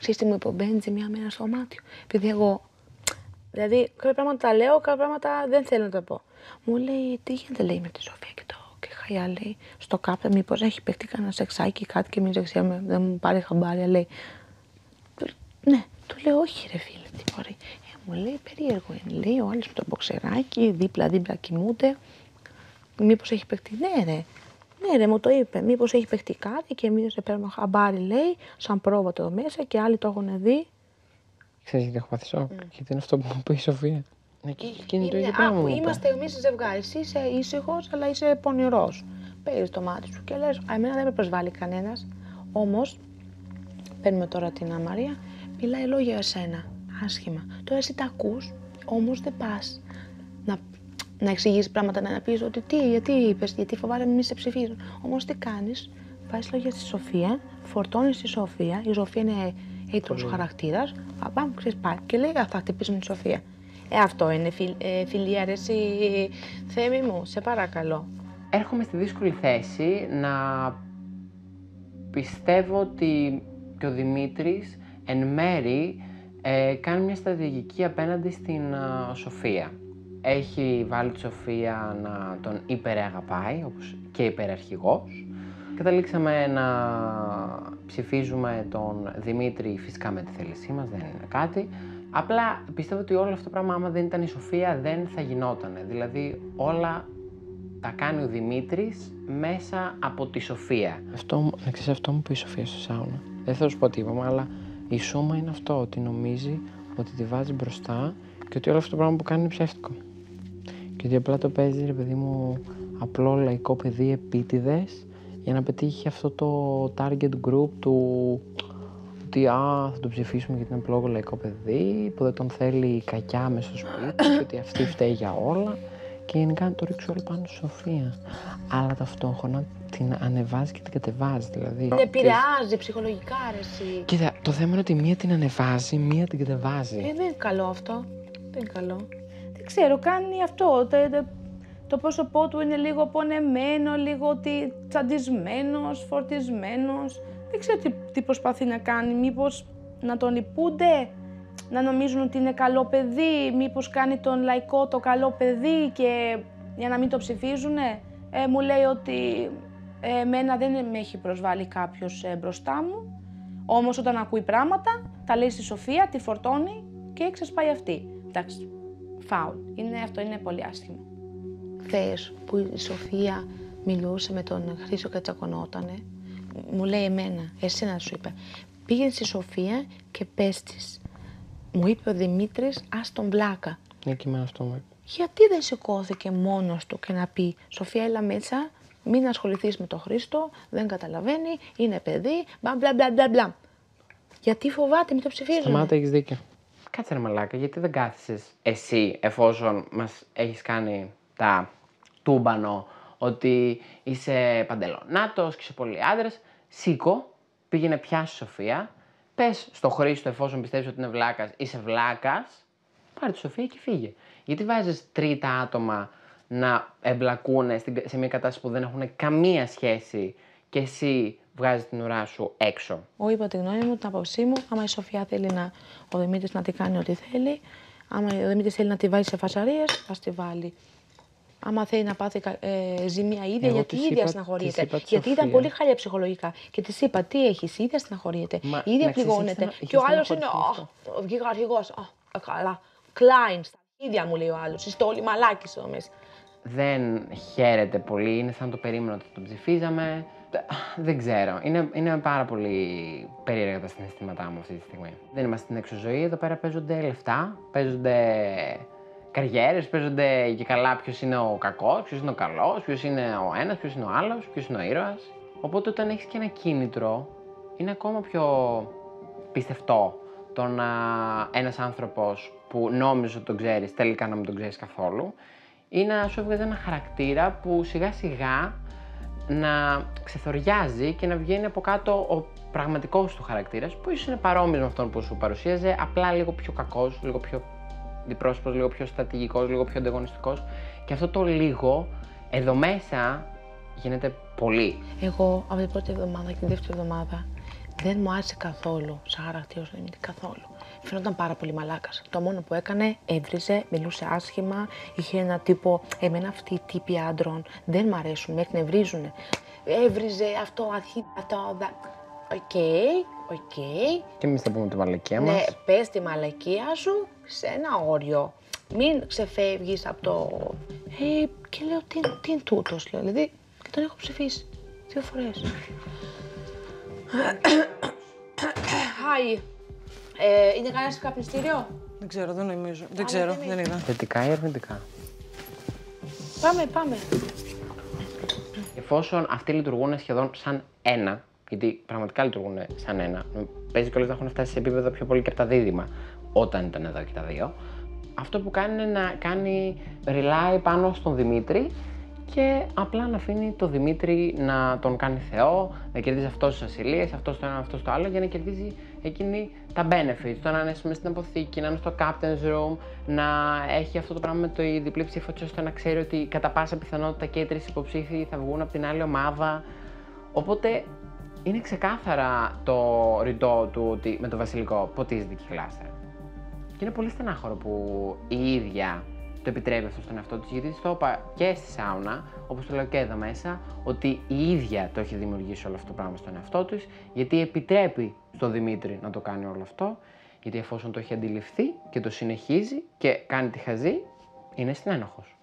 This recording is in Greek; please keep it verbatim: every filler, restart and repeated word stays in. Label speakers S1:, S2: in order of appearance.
S1: Ξέρεις τι μου είπε ο Μπέντζη μια μέρα στο δωμάτιο. Επειδή εγώ. Δηλαδή, κάποια πράγματα τα λέω, κάποια πράγματα δεν θέλω να τα πω. Μου λέει, τι γίνεται, λέει, με τη Σοφία και το και Χαϊά, λέει, στο κάπτα, μήπως έχει παιχτεί κανένα σεξάκι, κάτι και μην ξέρει, δεν μου πάρει χαμπάρια, λέει. Ναι, του λέω, όχι, ρε φίλε, τι μπορεί. Ε, μου λέει, περίεργο είναι, λέει, ο άλλος με το μποξεράκι, δίπλα-δίπλα κοιμούνται. Μήπως έχει παιχτεί, ναι, ρε. Ναι, ρε, μου το είπε. Μήπως έχει παιχτεί κάτι και εμείς δεν παίρνουμε χαμπάρι, λέει, σαν πρόβατο εδώ μέσα και άλλοι το έχουν δει.
S2: Ξέρεις γιατί έχω πάθει σοκ, mm. γιατί είναι αυτό που μου είπε η Σοφία. Εκεί εκείνη το ίδιο πράγμα μου είπε.
S1: Είμαστε εμείς ζευγάρι. Εσύ είσαι ήσυχος, αλλά είσαι πονηρός. Παίρνεις το μάτι σου και λες, α, εμένα δεν με προσβάλλει κανένας. Όμως, παίρνουμε τώρα την Μαρία, μιλάει λόγια για εσένα, άσχημα. Τώρα εσύ τα ακούς, όμως δεν πας να, να εξηγήσεις πράγματα, να πεις ότι τι, γιατί είπες, γιατί φοβάμαι μη σε ψηφίζουν. Όμως τι κάνεις, βάζεις λόγια στη Σοφία, φορτώνεις τη Σοφία, η Σοφία είναι έτρος χαρακτήρας, πάμε, ξέρεις, πάει και λέει, α, θα χτυπήσουμε τη Σοφία. Ε, αυτό είναι φιλ, ε, φιλία, ρε, εσύ, Θέμη μου, σε παρακαλώ.
S2: Έρχομαι στη δύσκολη θέση να πιστεύω ότι και ο Δημήτρης εν μέρη ε, κάνει μια στρατηγική απέναντι στην uh, Σοφία. Έχει βάλει τη Σοφία να τον υπεραγαπάει, όπως και υπεραρχηγός. Καταλήξαμε να ψηφίζουμε τον Δημήτρη, φυσικά με τη θέλησή μας, δεν είναι κάτι. Απλά πιστεύω ότι όλο αυτό το πράγμα, άμα δεν ήταν η Σοφία, δεν θα γινότανε. Δηλαδή όλα τα κάνει ο Δημήτρης μέσα από τη Σοφία. Αυτό, να ξέρεις, αυτό μου είπε η Σοφία στο σάουνα. Δεν θα σου πω τι είπαμε, αλλά η σούμα είναι αυτό, ότι νομίζει ότι τη βάζει μπροστά και ότι όλο αυτό το πράγμα που κάνει είναι ψεύτικο. Και ότι απλά το παίζει, ρε παιδί μου, απλό λαϊκό παιδί επίτηδες για να πετύχει αυτό το target group του ότι α, θα το ψηφίσουμε γιατί είναι απλό λαϊκό παιδί που δεν τον θέλει κακιά μες στο σπίτι και ότι αυτή φταίει για όλα και γενικά να το ρίξει όλο πάνω στη Σοφία. Αλλά ταυτόχρονα την ανεβάζει και την κατεβάζει, δηλαδή.
S1: Την επηρεάζει ψυχολογικά, ρε εσύ.
S2: Κοίτα, το θέμα είναι ότι μία την ανεβάζει, μία την κατεβάζει.
S1: Ε, δεν είναι καλό αυτό. Δεν είναι καλό. Δεν ξέρω, κάνει αυτό. Το, το, το πρόσωπό του είναι λίγο πονεμένο, λίγο τσαντισμένος, φορτισμένος. Δεν ξέρω τι, τι προσπαθεί να κάνει. Μήπως να τον λυπούνται, να νομίζουν ότι είναι καλό παιδί, μήπως κάνει τον λαϊκό το καλό παιδί και για να μην το ψηφίζουνε. Ε, μου λέει ότι ε, εμένα δεν με έχει προσβάλει κάποιος ε, μπροστά μου, όμως όταν ακούει πράγματα, τα λέει στη Σοφία, τη φορτώνει και ξεσπάει αυτή. Εντάξει, φάουλ. Είναι, αυτό είναι πολύ άσχημο. Χθες που η Σοφία μιλούσε με τον Χρήστο και τσακωνότανε, μου λέει εμένα, εσένα σου είπε, πήγαινε στη Σοφία και πες της. Μου είπε ο Δημήτρης, ας τον βλάκα.
S2: Ναι, και εμένα αυτό μου είπε.
S1: Γιατί δεν σηκώθηκε μόνος του και να πει, Σοφία, έλα μέσα, μην ασχοληθείς με τον Χρήστο, δεν καταλαβαίνει, είναι παιδί, μπλα μπλα μπλα μπλα μπλα. Γιατί φοβάται, μην το ψηφίζουν.
S2: Σταμάτα, έχεις δίκιο. Κάτσε ρε μαλάκα, γιατί δεν κάθισες εσύ, εφόσον μας έχεις κάνει τα τούμπανο, ότι είσαι παντελονάτος και είσαι πολύ άντρας, σήκω, πήγαινε πιάσει Σοφία, πες στο Χρήστο, εφόσον πιστεύεις ότι είναι βλάκας, είσαι βλάκας, πάρε τη Σοφία και φύγε. Γιατί βάζεις τρίτα άτομα να εμπλακούν σε μια κατάσταση που δεν έχουν καμία σχέση και εσύ βγάζεις την ουρά σου έξω.
S1: Εγώ είπα τη γνώμη μου, την άποψή μου, άμα η Σοφία θέλει να, ο Δημήτρης να τη κάνει ό,τι θέλει, άμα ο Δημήτρης θέλει να τη βάλει σε φασαρίες, ας τη βάλει. Άμα θέλει να πάθει ε, ζημία ίδια,
S2: εγώ
S1: γιατί η ίδια στεναχωρείται. Γιατί
S2: Σοφία.
S1: Ήταν πολύ χάλια ψυχολογικά. Και τη είπα, τι έχει, η ίδια στεναχωρείται.
S2: Μα,
S1: η ίδια πληγώνεται. Και ο άλλο είναι, ο βγήκα αρχηγό. Καλά. Κλάιν, στα ίδια μου λέει ο άλλο. Είστε όλοι μαλάκι εδώ μέσα.
S2: Δεν χαίρεται πολύ, είναι σαν το περίμενο ότι τον ψηφίζαμε. Δεν ξέρω. Είναι, είναι πάρα πολύ περίεργα τα συναισθήματά μου αυτή τη στιγμή. Δεν είμαστε στην εξωζωή, εδώ πέρα παίζονται λεφτά, παίζονται καριέρες, παίζονται και καλά ποιος είναι ο κακός, ποιος είναι ο καλός, ποιος είναι ο ένας, ποιος είναι ο άλλος, ποιος είναι ο ήρωας. Οπότε όταν έχεις και ένα κίνητρο, είναι ακόμα πιο πιστευτό το να ένας άνθρωπος που νόμιζε ότι τον ξέρεις, τελικά να μην τον ξέρεις καθόλου, ή να σου έβγαζε ένα χαρακτήρα που σιγά σιγά να ξεθοριάζει και να βγαίνει από κάτω ο πραγματικός του χαρακτήρας, που ίσως είναι παρόμοιος με αυτόν που σου παρουσίαζε, απλά λίγο πιο κακός, λίγο πιο διπρόσωπος, λίγο πιο στρατηγικός, λίγο πιο ανταγωνιστικός. Και αυτό το λίγο εδώ μέσα γίνεται πολύ.
S1: Εγώ από την πρώτη εβδομάδα και την δεύτερη εβδομάδα Δεν μου άρεσε καθόλου σαν χαρακτήρα ο Δημήτρη, καθόλου. Φαίνονταν πάρα πολύ μαλάκας. Το μόνο που έκανε, έβριζε, μιλούσε άσχημα, είχε ένα τύπο. Εμένα αυτοί οι τύποι άντρων δεν μ' αρέσουν, με εκνευρίζουν. Έβριζε αυτό, αρχή, αυτό. Οκ, okay, οκ. Okay.
S2: Και εμείς θα πούμε τη μαλακία μας.
S1: Ναι, πες τη μαλακία σου σε ένα όριο. Μην ξεφεύγεις από το. Ε, και λέω, τι, τι είναι τούτος, λέω. Δηλαδή, και τον έχω ψηφίσει δύο φορές. Hi. Ε, είναι κανένα καπνιστήριο?
S3: Δεν ξέρω, δεν νομίζω. Δεν ξέρω, δεν είδα.
S2: Θετικά ή αρνητικά?
S1: Πάμε, πάμε.
S2: Εφόσον αυτοί λειτουργούν σχεδόν σαν ένα, γιατί πραγματικά λειτουργούν σαν ένα, παίζει κιόλας να έχουν φτάσει σε επίπεδο πιο πολύ και από τα δίδυμα όταν ήταν εδώ και τα δύο, αυτό που κάνει είναι να κάνει rely πάνω στον Δημήτρη και απλά να αφήνει τον Δημήτρη να τον κάνει Θεό, να κερδίζει αυτός τις ασυλίες, αυτός το ένα, αυτός το άλλο, για να κερδίζει εκείνη τα benefits. Το να είναι στην αποθήκη, να είναι στο captain's room, να έχει αυτό το πράγμα με το διπλή ψήφο, ώστε να ξέρει ότι κατά πάσα πιθανότητα και οι τρεις υποψήφοι θα βγουν από την άλλη ομάδα. Οπότε είναι ξεκάθαρα το ρητό του ότι με το βασιλικό ποτίζεται και γλάστρα. Και είναι πολύ στενάχωρο που η ίδια το επιτρέπει αυτό στον εαυτό της, γιατί της το είπα και στη σάουνα, όπως το λέω και εδώ μέσα, ότι η ίδια το έχει δημιουργήσει όλο αυτό το πράγμα στον εαυτό της, γιατί επιτρέπει στον Δημήτρη να το κάνει όλο αυτό, γιατί εφόσον το έχει αντιληφθεί και το συνεχίζει και κάνει τη χαζή, είναι συνένοχος.